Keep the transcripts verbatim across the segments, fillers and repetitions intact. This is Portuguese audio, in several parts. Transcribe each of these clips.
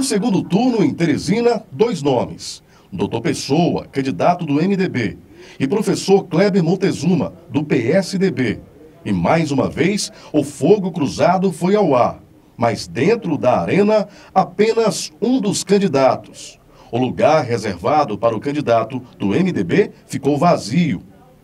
No segundo turno, em Teresina, dois nomes. doutor Pessoa, candidato do M D B, e professor Kleber Montezuma, do P S D B. E mais uma vez, o fogo cruzado foi ao ar. Mas dentro da arena, apenas um dos candidatos. O lugar reservado para o candidato do M D B ficou vazio.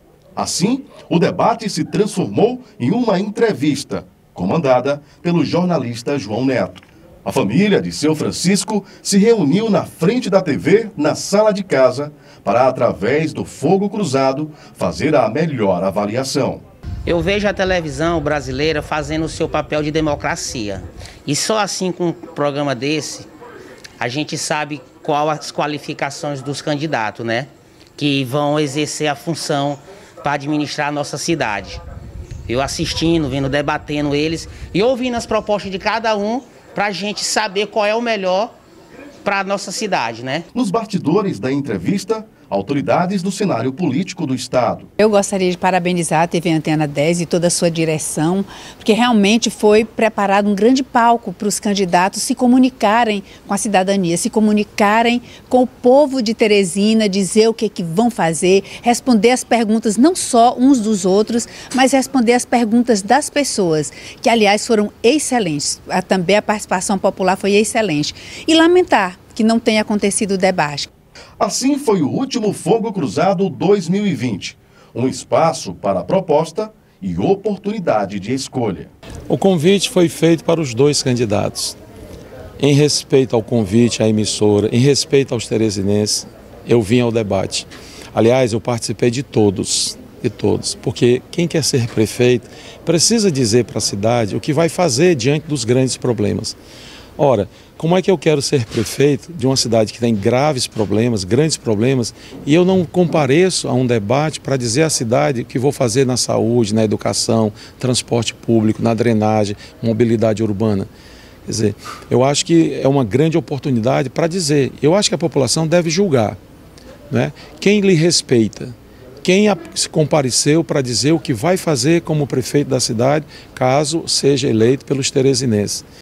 Assim, o debate se transformou em uma entrevista, comandada pelo jornalista João Neto. A família de seu Francisco se reuniu na frente da T V, na sala de casa, para, através do fogo cruzado, fazer a melhor avaliação. Eu vejo a televisão brasileira fazendo o seu papel de democracia. E só assim, com um programa desse, a gente sabe qual as qualificações dos candidatos, né? Que vão exercer a função para administrar a nossa cidade. Eu assistindo, vendo, debatendo eles e ouvindo as propostas de cada um para a gente saber qual é o melhor para a nossa cidade, né? Nos bastidores da entrevista, autoridades do cenário político do estado. Eu gostaria de parabenizar a T V Antena dez e toda a sua direção, porque realmente foi preparado um grande palco para os candidatos se comunicarem com a cidadania, se comunicarem com o povo de Teresina, dizer o que, que vão fazer, responder as perguntas não só uns dos outros, mas responder as perguntas das pessoas, que aliás foram excelentes. Também a participação popular foi excelente. E lamentar que não tenha acontecido o debate. Assim foi o último Fogo Cruzado dois mil e vinte, um espaço para proposta e oportunidade de escolha. O convite foi feito para os dois candidatos. Em respeito ao convite à emissora, em respeito aos teresinenses, eu vim ao debate. Aliás, eu participei de todos, de todos, porque quem quer ser prefeito precisa dizer para a cidade o que vai fazer diante dos grandes problemas. Ora, como é que eu quero ser prefeito de uma cidade que tem graves problemas, grandes problemas, e eu não compareço a um debate para dizer à cidade o que vou fazer na saúde, na educação, transporte público, na drenagem, mobilidade urbana? Quer dizer, eu acho que é uma grande oportunidade para dizer. Eu acho que a população deve julgar, né? Quem lhe respeita, quem se compareceu para dizer o que vai fazer como prefeito da cidade, caso seja eleito pelos teresinenses.